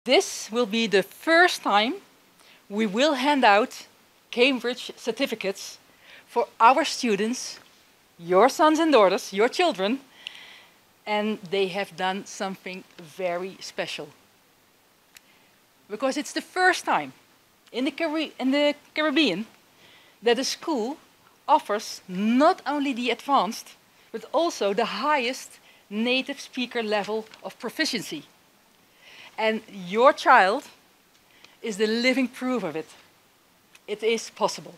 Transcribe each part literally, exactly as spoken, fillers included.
This will be the first time we will hand out Cambridge certificates for our students, your sons and daughters, your children, and they have done something very special. Because it's the first time in the, Cari in the Caribbean that a school offers not only the advanced, but also the highest native speaker level of proficiency. And your child is the living proof of it. It is possible.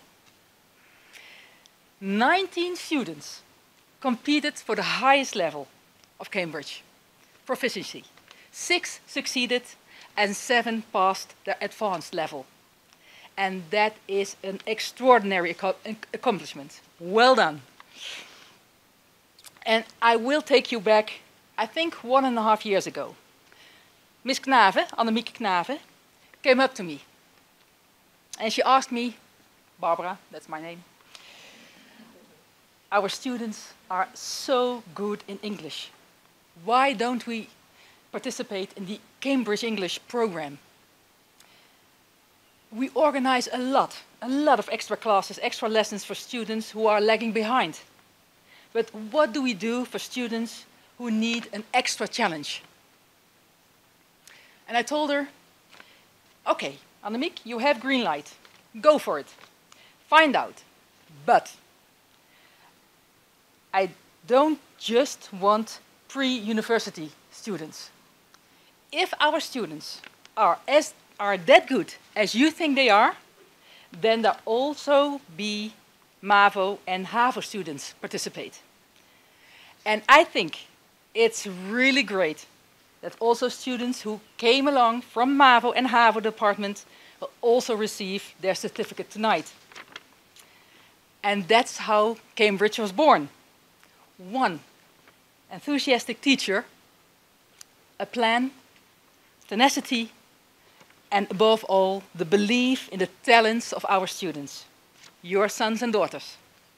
nineteen students competed for the highest level of Cambridge proficiency. Six succeeded and seven passed their advanced level. And that is an extraordinary ac accomplishment. Well done. And I will take you back, I think, one and a half years ago. Miss Knave, Annemieke Knave, came up to me. And she asked me, Barbara, that's my name, our students are so good in English. Why don't we participate in the Cambridge English program? We organize a lot, a lot of extra classes, extra lessons for students who are lagging behind. But what do we do for students who need an extra challenge? And I told her, okay, Annemieke, you have green light. Go for it. Find out. But I don't just want pre-university students. If our students are, as, are that good as you think they are, then there also be MAVO and HAVO students participate. And I think it's really great that also students who came along from MAVO and HAVO department will also receive their certificate tonight. And that's how Cambridge was born. One enthusiastic teacher, a plan, tenacity, and above all, the belief in the talents of our students, your sons and daughters.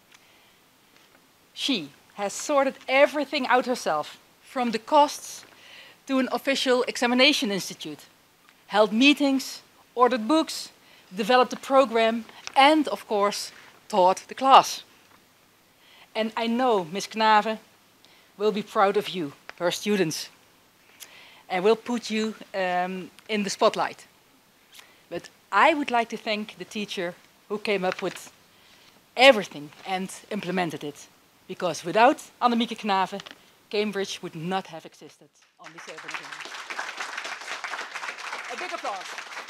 She has sorted everything out herself, from the costs to an official examination institute, held meetings, ordered books, developed a program, and of course, taught the class. And I know Miss Knave will be proud of you, her students, and will put you um, in the spotlight. But I would like to thank the teacher who came up with everything and implemented it. Because without Annemieke Knave, Cambridge would not have existed on this evening. Een big applaus.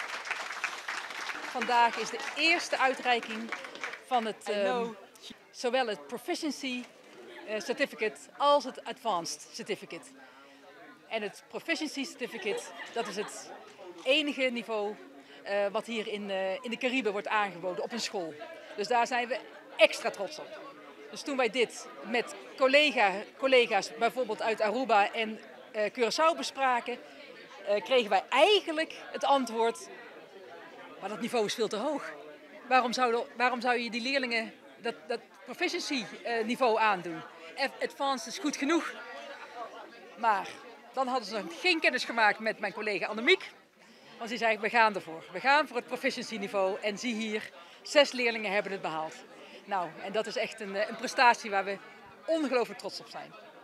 Vandaag is de eerste uitreiking van het, um, zowel het Proficiency uh, Certificate als het Advanced Certificate. En het Proficiency Certificate, dat is het enige niveau uh, wat hier in, uh, in de Cariben wordt aangeboden op een school. Dus daar zijn we extra trots op. Dus toen wij dit met collega, collega's bijvoorbeeld uit Aruba en uh, Curaçao bespraken, uh, kregen wij eigenlijk het antwoord, maar dat niveau is veel te hoog. Waarom zou, waarom zou je die leerlingen dat, dat proficiency uh, niveau aandoen? Advanced is goed genoeg. Maar dan hadden ze geen kennis gemaakt met mijn collega Annemieke. Want die zei, we gaan ervoor. We gaan voor het proficiency niveau en zie hier, zes leerlingen hebben het behaald. Nou, en dat is echt een, een prestatie waar we ongelooflijk trots op zijn.